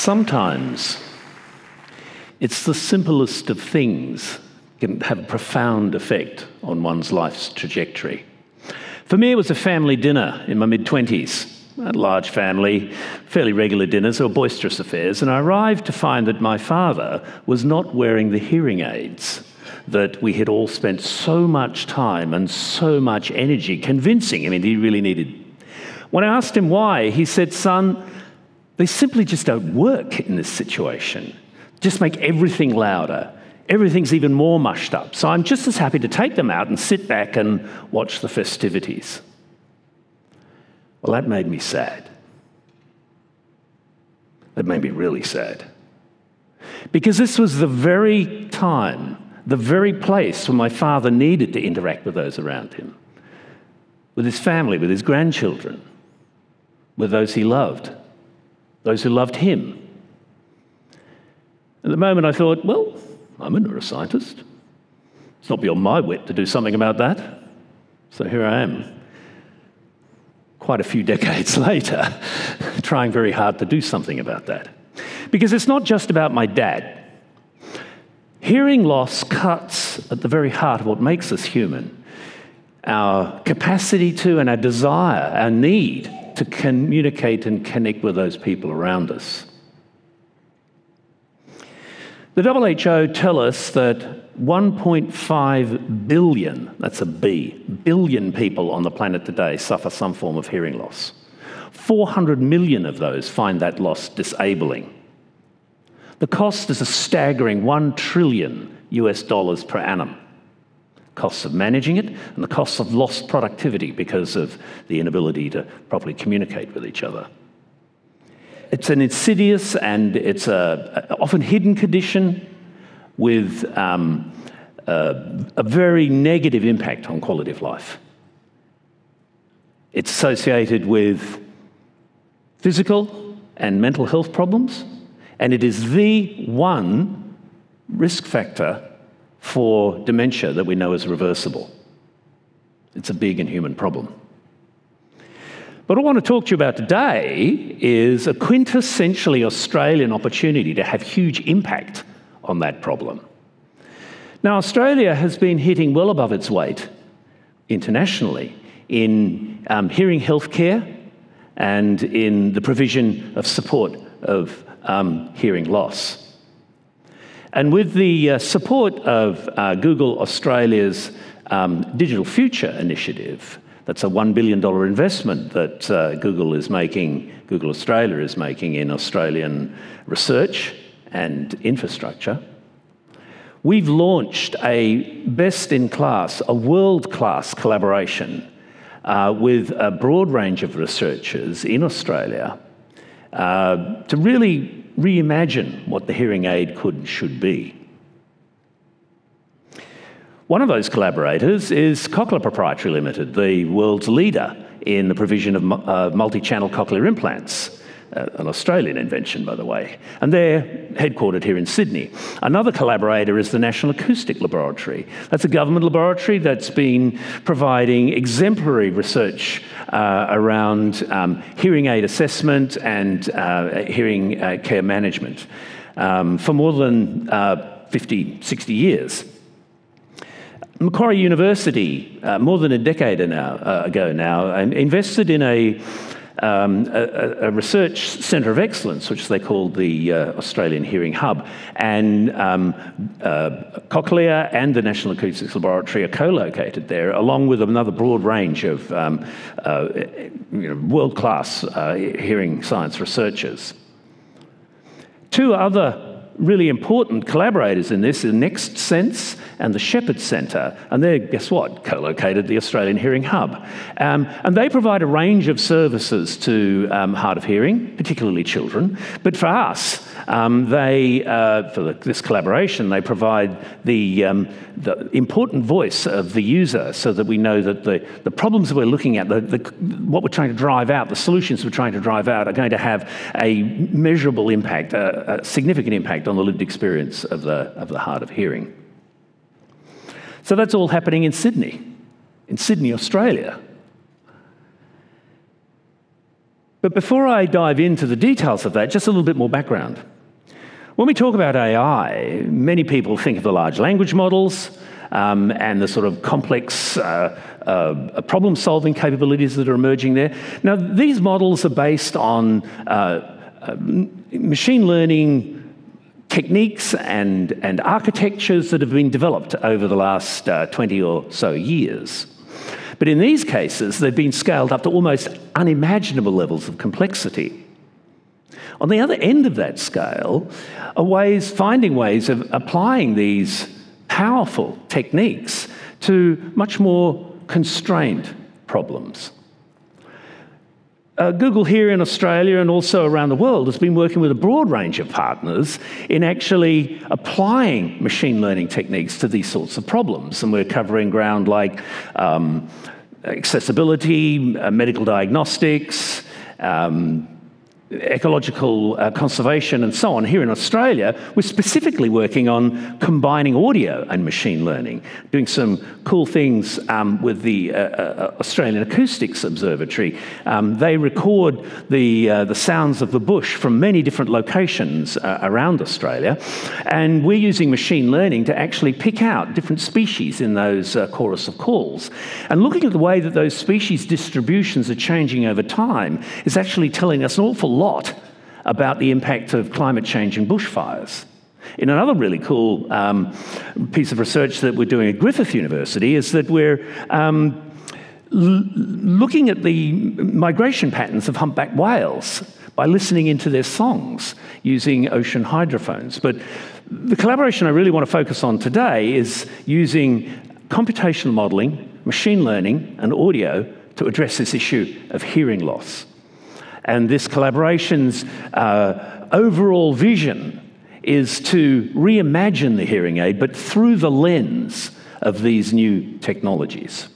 Sometimes it's the simplest of things can have a profound effect on one's life's trajectory. For me, it was a family dinner in my mid-20s. A large family, fairly regular dinners or boisterous affairs, and I arrived to find that my father was not wearing the hearing aids that we had all spent so much time and so much energy convincing him he really needed. When I asked him why, he said, "Son, they simply just don't work in this situation. Just make everything louder. Everything's even more mushed up. So I'm just as happy to take them out and sit back and watch the festivities." Well, that made me sad. That made me really sad. Because this was the very time, the very place where my father needed to interact with those around him, with his family, with his grandchildren, with those he loved, those who loved him. At the moment I thought, well, I'm a neuroscientist. It's not beyond my wit to do something about that. So here I am, quite a few decades later, trying very hard to do something about that. Because it's not just about my dad. Hearing loss cuts at the very heart of what makes us human. Our capacity to and our desire, our need to communicate and connect with those people around us. The WHO tell us that 1.5 billion, that's a B, billion people on the planet today suffer some form of hearing loss. 400 million of those find that loss disabling. The cost is a staggering $1 trillion per annum. Costs of managing it and the costs of lost productivity because of the inability to properly communicate with each other. It's an insidious and it's a often hidden condition with a very negative impact on quality of life. It's associated with physical and mental health problems, and it is the one risk factor for dementia that we know is reversible. It's a big and human problem. But what I want to talk to you about today is a quintessentially Australian opportunity to have huge impact on that problem. Now, Australia has been hitting well above its weight internationally in hearing healthcare and in the provision of support of hearing loss. And with the support of Google Australia's Digital Future initiative, that's a $1 billion investment that Google Australia is making in Australian research and infrastructure. We've launched a best-in-class, a world-class collaboration with a broad range of researchers in Australia to really reimagine what the hearing aid could and should be. One of those collaborators is Cochlear Proprietary Limited, the world's leader in the provision of multi-channel cochlear implants, an Australian invention, by the way, and they're headquartered here in Sydney. Another collaborator is the National Acoustic Laboratory. That's a government laboratory that's been providing exemplary research around hearing aid assessment and hearing care management for more than 50, 60 years. Macquarie University, more than a decade ago now, invested in a research centre of excellence, which they called the Australian Hearing Hub, and Cochlear and the National Acoustics Laboratory are co-located there, along with another broad range of world-class hearing science researchers. Two other really important collaborators in this are Next Sense and the Shepherd Centre, and they're, guess what, co-located the Australian Hearing Hub. And they provide a range of services to hard of hearing, particularly children. But for us, this collaboration, they provide the important voice of the user so that we know that the problems that we're looking at, what we're trying to drive out, the solutions we're trying to drive out are going to have a measurable impact, a significant impact on the lived experience of the hard of hearing. So that's all happening in Sydney, Australia. But before I dive into the details of that, just a little bit more background. When we talk about AI, many people think of the large language models and the sort of complex problem-solving capabilities that are emerging there. Now, these models are based on machine learning techniques and architectures that have been developed over the last 20 or so years. But in these cases, they've been scaled up to almost unimaginable levels of complexity. On the other end of that scale are finding ways of applying these powerful techniques to much more constrained problems. Google here in Australia and also around the world has been working with a broad range of partners in actually applying machine learning techniques to these sorts of problems. And we're covering ground like accessibility, medical diagnostics, ecological conservation and so on. Here in Australia, we're specifically working on combining audio and machine learning, doing some cool things with the Australian Acoustics Observatory. They record the sounds of the bush from many different locations around Australia, and we're using machine learning to actually pick out different species in those chorus of calls. And looking at the way that those species distributions are changing over time is actually telling us an awful lot about the impact of climate change and bushfires. In another really cool piece of research that we're doing at Griffith University is that we're looking at the migration patterns of humpback whales by listening into their songs using ocean hydrophones. But the collaboration I really want to focus on today is using computational modeling, machine learning, and audio to address this issue of hearing loss. And this collaboration's overall vision is to reimagine the hearing aid, but through the lens of these new technologies.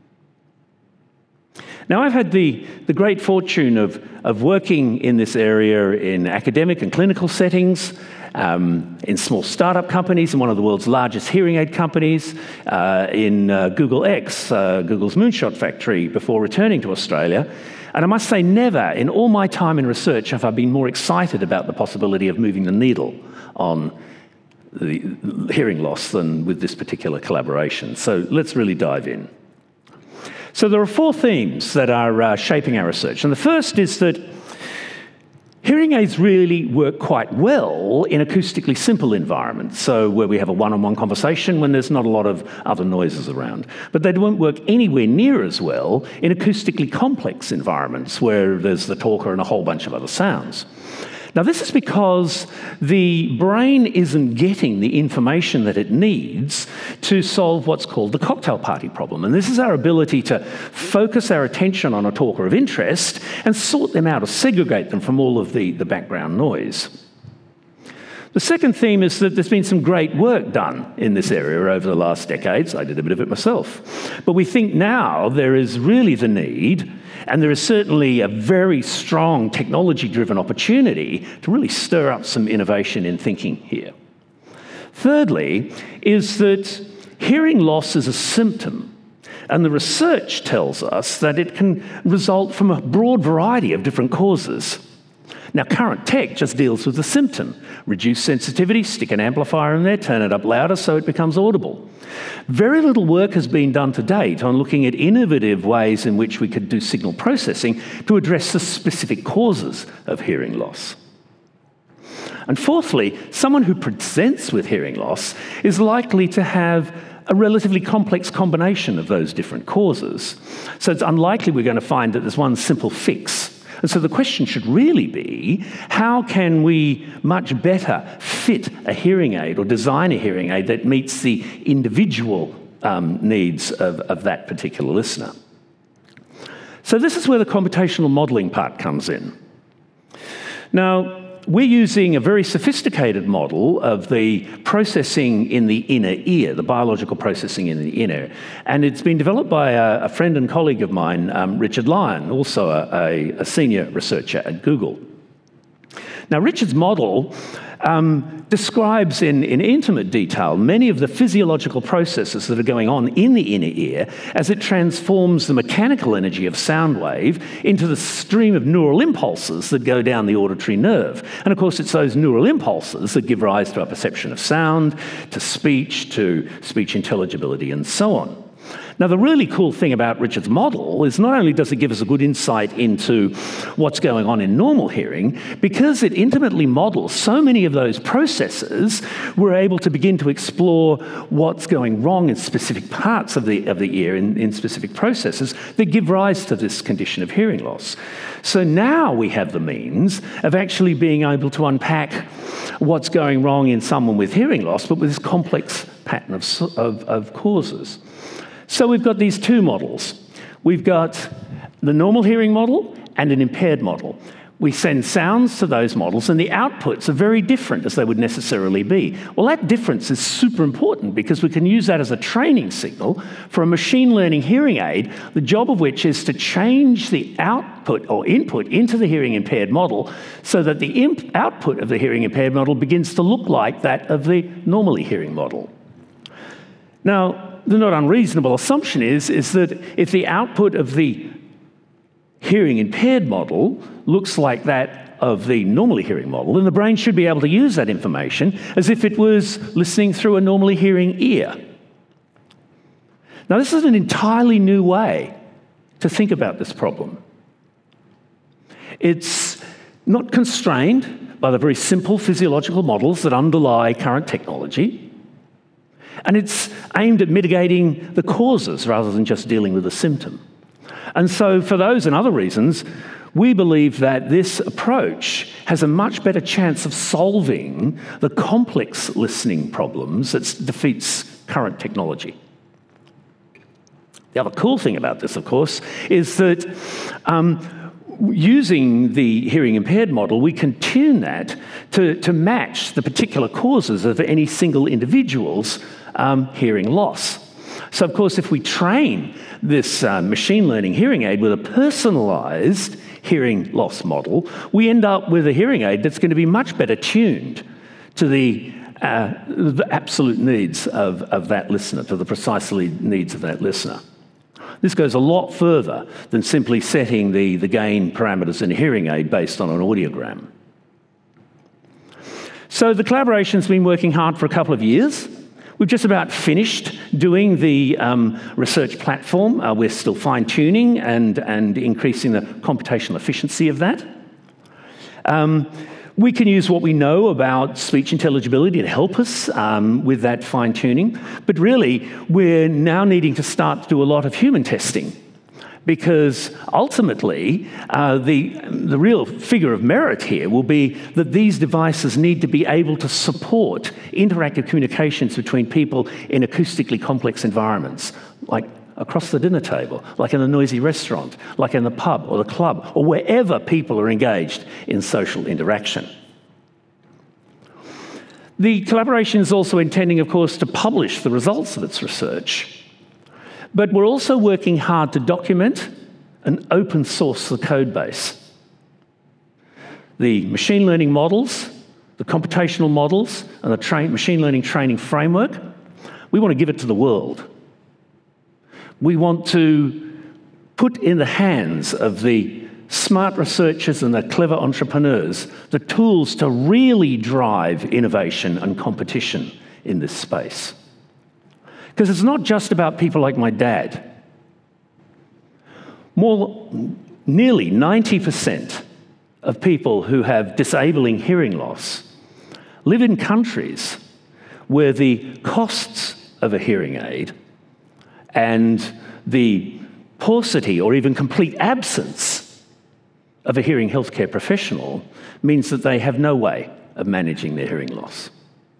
Now, I've had the great fortune of working in this area in academic and clinical settings, in small startup companies, in one of the world's largest hearing aid companies, in Google X, Google's moonshot factory, before returning to Australia. And I must say, never in all my time in research have I been more excited about the possibility of moving the needle on the hearing loss than with this particular collaboration. So let's really dive in. So there are 4 themes that are shaping our research. And the first is that hearing aids really work quite well in acoustically simple environments, so where we have a one-on-one conversation when there's not a lot of other noises around. But they won't work anywhere near as well in acoustically complex environments where there's the talker and a whole bunch of other sounds. Now, this is because the brain isn't getting the information that it needs to solve what's called the cocktail party problem. And this is our ability to focus our attention on a talker of interest and sort them out or segregate them from all of the background noise. The second theme is that there's been some great work done in this area over the last decades. I did a bit of it myself. But we think now there is really the need, and there is certainly a very strong technology-driven opportunity to really stir up some innovation in thinking here. Thirdly, is that hearing loss is a symptom, and the research tells us that it can result from a broad variety of different causes. Now, current tech just deals with the symptom. Reduce sensitivity, stick an amplifier in there, turn it up louder so it becomes audible. Very little work has been done to date on looking at innovative ways in which we could do signal processing to address the specific causes of hearing loss. And fourthly, someone who presents with hearing loss is likely to have a relatively complex combination of those different causes. So it's unlikely we're going to find that there's one simple fix. And so the question should really be, how can we much better fit a hearing aid or design a hearing aid that meets the individual needs of that particular listener? So this is where the computational modeling part comes in. Now, we're using a very sophisticated model of the processing in the inner ear, the biological processing in the inner. And it's been developed by a friend and colleague of mine, Richard Lyon, also a senior researcher at Google. Now, Richard's model describes in intimate detail many of the physiological processes that are going on in the inner ear as it transforms the mechanical energy of sound wave into the stream of neural impulses that go down the auditory nerve. And of course, it's those neural impulses that give rise to our perception of sound, to speech intelligibility, and so on. Now, the really cool thing about Richard's model is not only does it give us a good insight into what's going on in normal hearing, because it intimately models so many of those processes, we're able to begin to explore what's going wrong in specific parts of the ear, in specific processes that give rise to this condition of hearing loss. So now we have the means of actually being able to unpack what's going wrong in someone with hearing loss, but with this complex pattern of causes. So we've got these two models. We've got the normal hearing model and an impaired model. We send sounds to those models, and the outputs are very different as they would necessarily be. Well, that difference is super important because we can use that as a training signal for a machine learning hearing aid, the job of which is to change the output or input into the hearing impaired model so that the output of the hearing impaired model begins to look like that of the normally hearing model. Now, the not unreasonable assumption is that if the output of the hearing impaired model looks like that of the normally hearing model, then the brain should be able to use that information as if it was listening through a normally hearing ear. Now, this is an entirely new way to think about this problem. It's not constrained by the very simple physiological models that underlie current technology. And it's aimed at mitigating the causes rather than just dealing with the symptom. And so for those and other reasons, we believe that this approach has a much better chance of solving the complex listening problems that defeats current technology. The other cool thing about this, of course, is that using the hearing impaired model, we can tune that to match the particular causes of any single individual's hearing loss. So, of course, if we train this machine learning hearing aid with a personalized hearing loss model, we end up with a hearing aid that's going to be much better tuned to the absolute needs of that listener, to the precise needs of that listener. This goes a lot further than simply setting the gain parameters in a hearing aid based on an audiogram. So the collaboration's been working hard for a couple of years. We've just about finished doing the research platform. We're still fine-tuning and increasing the computational efficiency of that. We can use what we know about speech intelligibility to help us with that fine-tuning. But really, we're now needing to start to do a lot of human testing, because ultimately, the real figure of merit here will be that these devices need to be able to support interactive communications between people in acoustically complex environments, like across the dinner table, like in a noisy restaurant, like in the pub or the club, or wherever people are engaged in social interaction. The collaboration is also intending, of course, to publish the results of its research. But we're also working hard to document and open source the code base. The machine learning models, the computational models, and the machine learning training framework, we want to give it to the world. We want to put in the hands of the smart researchers and the clever entrepreneurs the tools to really drive innovation and competition in this space. Because it's not just about people like my dad. Nearly 90% of people who have disabling hearing loss live in countries where the costs of a hearing aid and the paucity or even complete absence of a hearing healthcare professional means that they have no way of managing their hearing loss.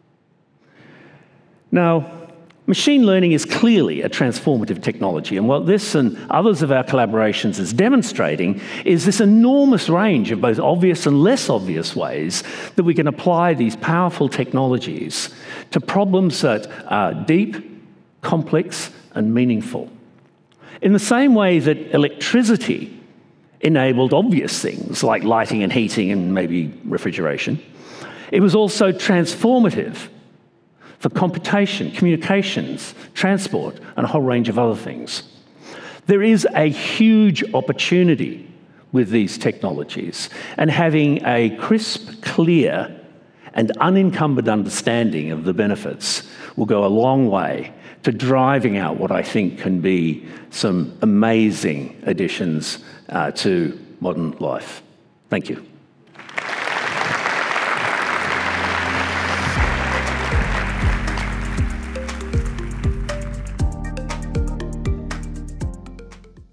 Now, machine learning is clearly a transformative technology, and what this and others of our collaborations is demonstrating is this enormous range of both obvious and less obvious ways that we can apply these powerful technologies to problems that are deep, complex, and meaningful. In the same way that electricity enabled obvious things like lighting and heating and maybe refrigeration, It was also transformative for computation, communications, transport, and a whole range of other things. There is a huge opportunity with these technologies, and having a crisp, clear, and unencumbered understanding of the benefits will go a long way to driving out what I think can be some amazing additions to modern life. Thank you.